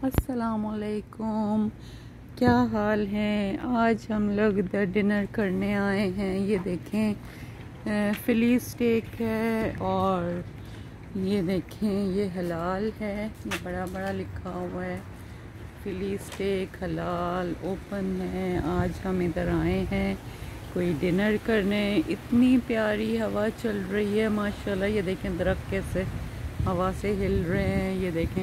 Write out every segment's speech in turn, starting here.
अस्सलामुअलैकुम, क्या हाल है। आज हम लोग इधर डिनर करने आए हैं। ये देखें फिली स्टेक है और ये देखें ये हलाल है। ये बड़ा बड़ा लिखा हुआ है फिली स्टेक हलाल ओपन है। आज हम इधर आए हैं कोई डिनर करने। इतनी प्यारी हवा चल रही है माशाल्लाह। ये देखें दरख्त कैसे हवा से हिल रहे हैं, ये देखें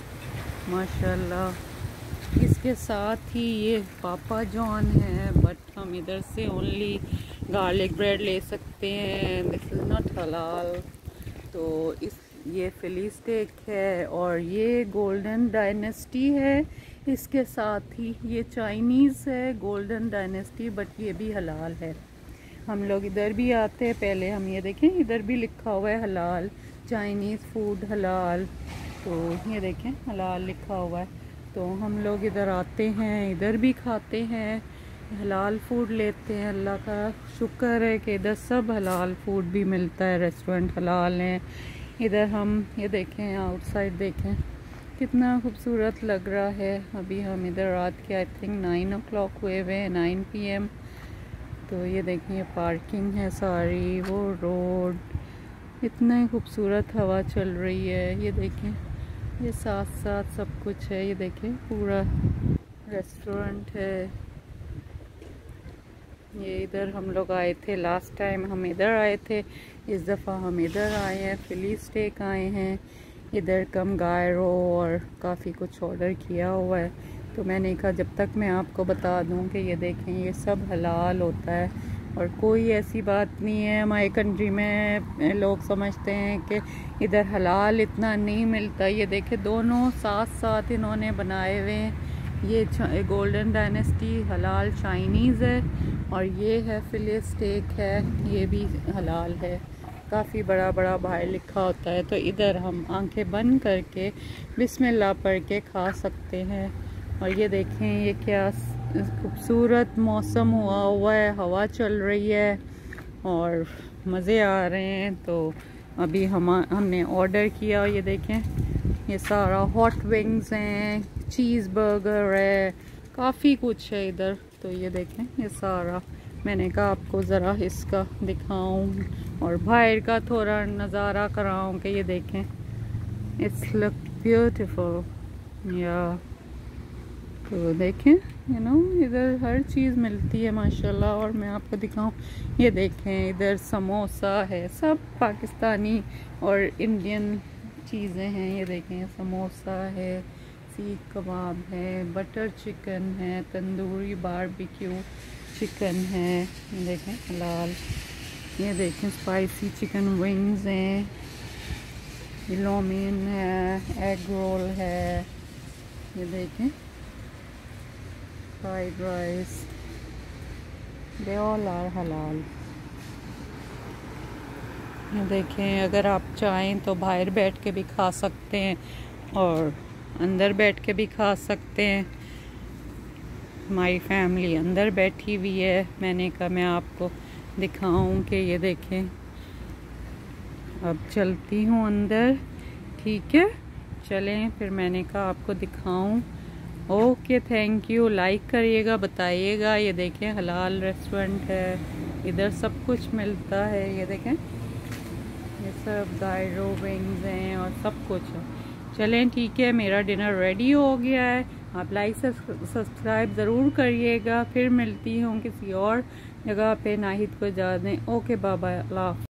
माशाल्लाह। इसके साथ ही ये पापा जॉन है, बट हम इधर से ओनली गार्लिक ब्रेड ले सकते हैं, दिस इज़ नॉट हलाल। तो इस ये फिली स्टेक है और ये गोल्डन डायनेस्टी है। इसके साथ ही ये चाइनीज़ है गोल्डन डायनेस्टी, बट ये भी हलाल है। हम लोग इधर भी आते हैं पहले, हम ये देखें इधर भी लिखा हुआ है हलाल, चाइनीज़ फूड हलाल। तो ये देखें हलाल लिखा हुआ है। तो हम लोग इधर आते हैं, इधर भी खाते हैं, हलाल फूड लेते हैं। अल्लाह का शुक्र है कि इधर सब हलाल फूड भी मिलता है, रेस्टोरेंट हलाल हैं। इधर हम ये देखें आउटसाइड देखें कितना खूबसूरत लग रहा है। अभी हम इधर रात के आई थिंक 9 o'clock हुए हुए हैं, 9 PM। तो ये देखें ये पार्किंग है सारी, वो रोड, इतना ही खूबसूरत हवा चल रही है। ये देखें ये साथ साथ सब कुछ है। ये देखें पूरा रेस्टोरेंट है। ये इधर हम लोग आए थे लास्ट टाइम, हम इधर आए थे। इस दफ़ा हम इधर आए हैं, फिली स्टेक आए हैं। इधर कम गायरो और काफ़ी कुछ ऑर्डर किया हुआ है। तो मैंने कहा जब तक मैं आपको बता दूं कि ये देखें ये सब हलाल होता है और कोई ऐसी बात नहीं है। हमारे कंट्री में लोग समझते हैं कि इधर हलाल इतना नहीं मिलता। ये देखें दोनों साथ साथ इन्होंने बनाए हुए हैं। ये गोल्डन डायनेस्टी हलाल चाइनीज़ है और ये है फिले स्टेक है, ये भी हलाल है। काफ़ी बड़ा बड़ा बाहर लिखा होता है। तो इधर हम आंखें बंद करके बिस्मिल्लाह पढ़ के खा सकते हैं। और ये देखें ये क्या खूबसूरत मौसम हुआ है, हवा चल रही है और मज़े आ रहे हैं। तो अभी हमने ऑर्डर किया। ये देखें ये सारा हॉट विंग्स हैं, चीज़ बर्गर है, काफ़ी कुछ है इधर। तो ये देखें ये सारा, मैंने कहा आपको ज़रा इसका दिखाऊं और बाहर का थोड़ा नज़ारा कराऊं कि ये देखें इट्स लुक ब्यूटीफुल या। तो देखें इधर हर चीज़ मिलती है माशाल्लाह। और मैं आपको दिखाऊं, ये देखें इधर समोसा है, सब पाकिस्तानी और इंडियन चीज़ें हैं। ये देखें समोसा है, सीख कबाब है, बटर चिकन है, तंदूरी बारबेक्यू चिकन है, ये देखें हलाल। ये देखें स्पाइसी चिकन विंग्स हैं, लोमीन है, एग रोल है, ये देखें fried rice, they all are हलाल। ये देखें अगर आप चाहें तो बाहर बैठ के भी खा सकते हैं और अंदर बैठ के भी खा सकते हैं। हमारी फैमिली अंदर बैठी हुई है। मैंने कहा मैं आपको दिखाऊं कि ये देखें। अब चलती हूँ अंदर, ठीक है चलें। फिर मैंने कहा आपको दिखाऊं। ओके थैंक यू, लाइक करिएगा, बताइएगा। ये देखें हलाल रेस्टोरेंट है, इधर सब कुछ मिलता है। ये देखें ये सब गायरो विंग्स हैं और सब कुछ है। चलें ठीक है, मेरा डिनर रेडी हो गया है। आप लाइक सब्सक्राइब ज़रूर करिएगा। फिर मिलती हूँ किसी और जगह पे। नाहिद को इजाज़त दें। ओके बाय बाय, अल्लाह।